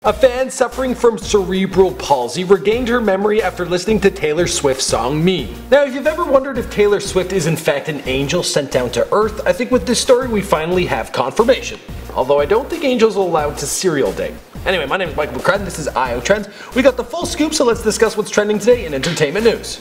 A fan suffering from cerebral palsy regained her memory after listening to Taylor Swift's song Me. Now, if you've ever wondered if Taylor Swift is in fact an angel sent down to Earth, I think with this story we finally have confirmation. Although I don't think angels are allowed to cereal date. Anyway, my name is Michael McCrudden, this is IO Trends. We got the full scoop, so let's discuss what's trending today in entertainment news.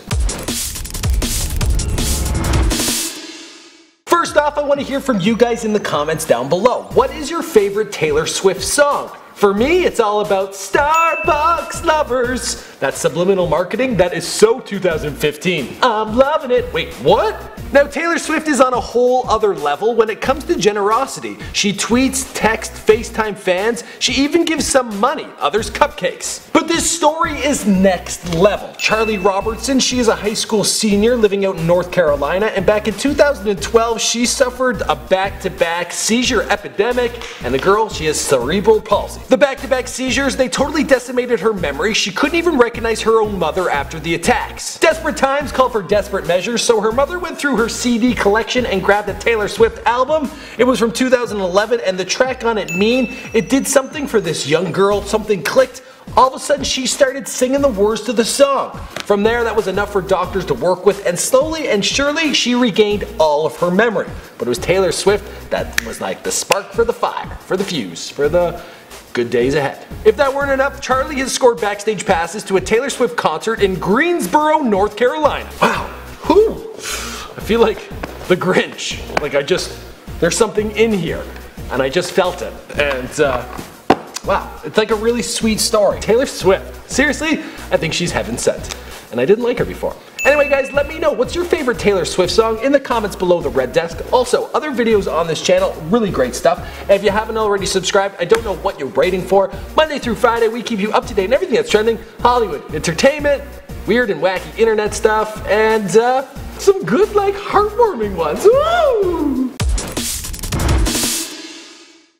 First off, I want to hear from you guys in the comments down below. What is your favorite Taylor Swift song? For me, it's all about Starbucks lovers. That's subliminal marketing that is so 2015. I'm loving it. Wait, what? Now Taylor Swift is on a whole other level when it comes to generosity. She tweets, texts, FaceTime fans, she even gives some money, others cupcakes. But this story is next level. Charlie Robertson, she is a high school senior living out in North Carolina, and back in 2012 she suffered a back-to-back seizure epidemic, and the girl, she has cerebral palsy. The back-to-back seizures, they totally decimated her memory. She couldn't even recognize her own mother after the attacks. Desperate times call for desperate measures, so her mother went through her CD collection and grabbed a Taylor Swift album. It was from 2011, and the track on it, Mean, it did something for this young girl. Something clicked. All of a sudden she started singing the words to the song. From there, that was enough for doctors to work with, and slowly and surely she regained all of her memory. But it was Taylor Swift that was like the spark for the fire, for the fuse, for the good days ahead. If that weren't enough, Charlie has scored backstage passes to a Taylor Swift concert in Greensboro, North Carolina. Wow. Whew. I feel like the Grinch. Like there's something in here, and I just felt it. And wow, it's like a really sweet story. Taylor Swift. Seriously, I think she's heaven sent. And I didn't like her before. Anyway guys, let me know what's your favorite Taylor Swift song in the comments below the red desk. Also, other videos on this channel, really great stuff. And if you haven't already subscribed, I don't know what you're waiting for. Monday through Friday, we keep you up to date on everything that's trending, Hollywood, entertainment, weird and wacky internet stuff, and some good, like, heartwarming ones. Woo!